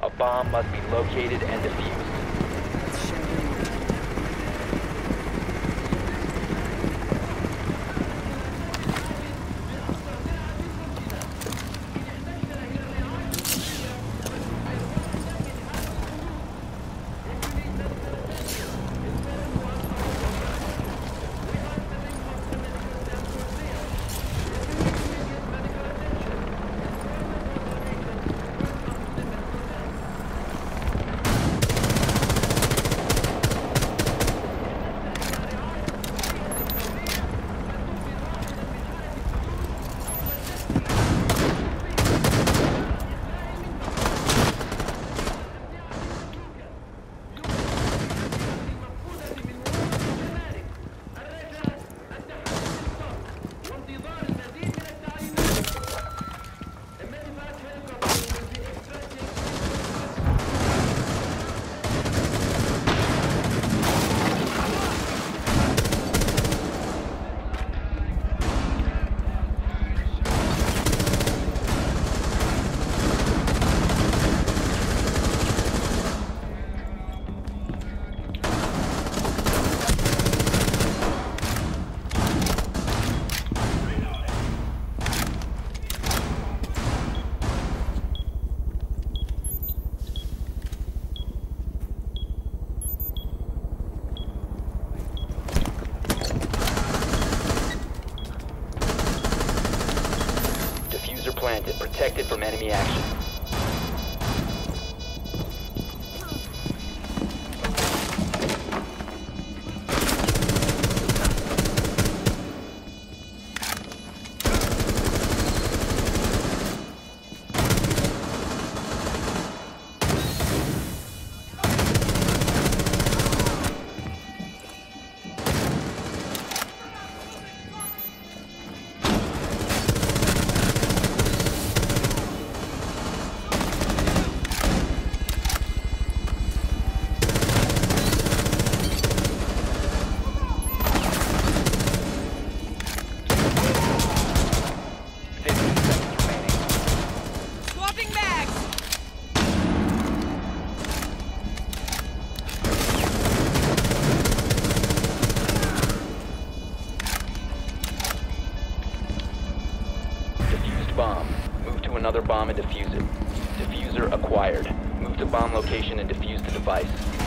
A bomb must be located and defused. Planted, protected from enemy action. Bomb. Move to another bomb and defuse it. Diffuser acquired. Move to bomb location and defuse the device.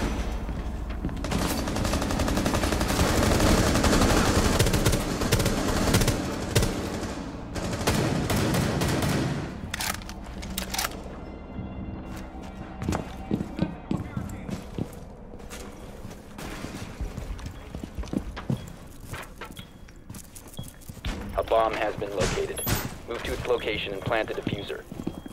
A bomb has been located. Move to its location and plant the diffuser.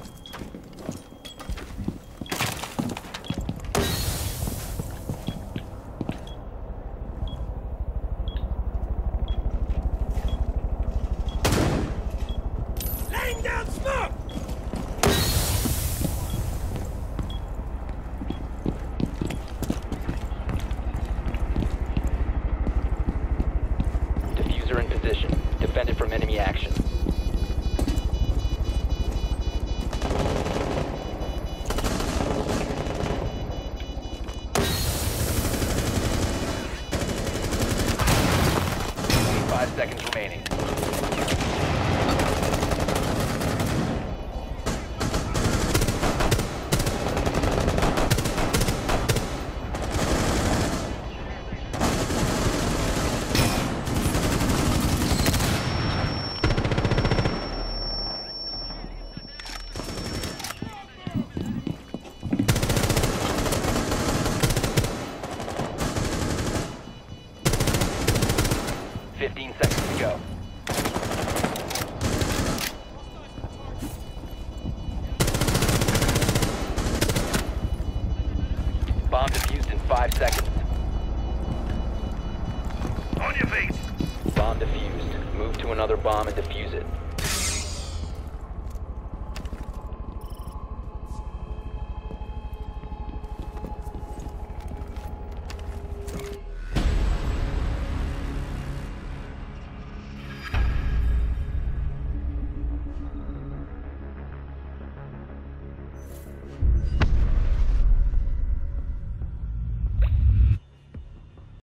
Laying down smoke! Diffuser in position. Defend it from enemy action. Seconds remaining. Go. Bomb defused in 5 seconds. On your feet! Bomb defused. Move to another bomb and defuse it.